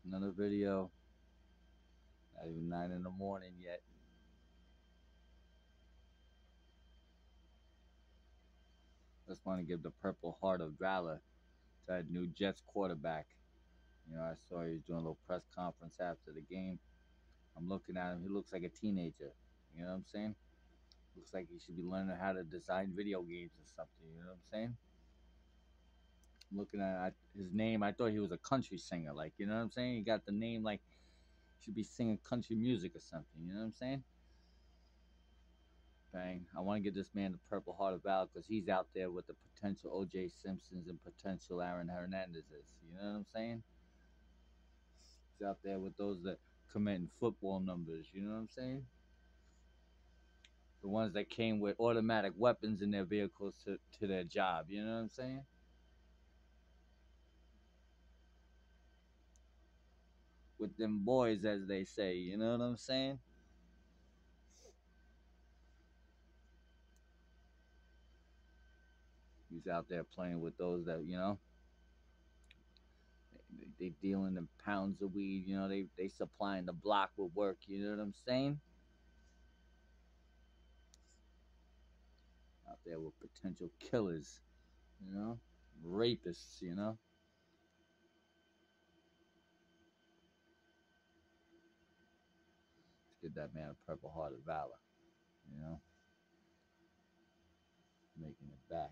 Another video. Not even 9 in the morning yet. Just want to give the Purple Heart of Valor to that new Jets quarterback. I saw he was doing a little press conference after the game. I'm looking at him. He looks like a teenager. You know what I'm saying? Looks like he should be learning how to design video games or something. You know what I'm saying? I'm looking at his name. I thought he was a country singer. Like, you know what I'm saying? He got the name like he should be singing country music or something. You know what I'm saying? Bang. I want to give this man the Purple Heart of Valor because he's out there with the potential O.J. Simpsons and potential Aaron Hernandezes. You know what I'm saying? He's out there with those that committing football numbers. You know what I'm saying? The ones that came with automatic weapons in their vehicles to their job. You know what I'm saying? With them boys, as they say. You know what I'm saying? He's out there playing with those that they dealing in pounds of weed. They supplying the block with work. You know what I'm saying? Out there with potential killers. You know, rapists. Let's give that man a Purple Heart of Valor. You know, making it back.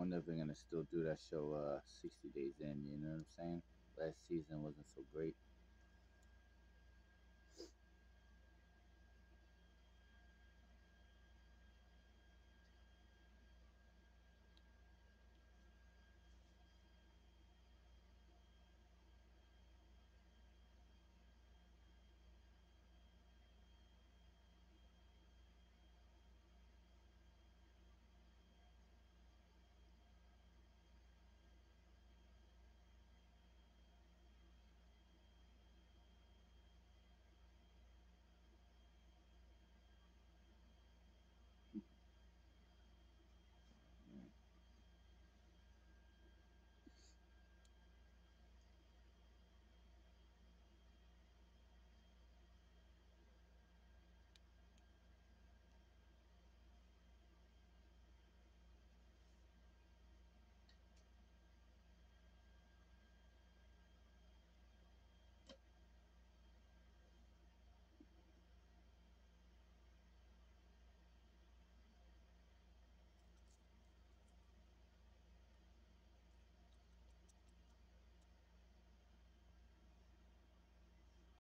wonder if they're gonna still do that show 60 Days In. You know what I'm saying? Last season wasn't so great.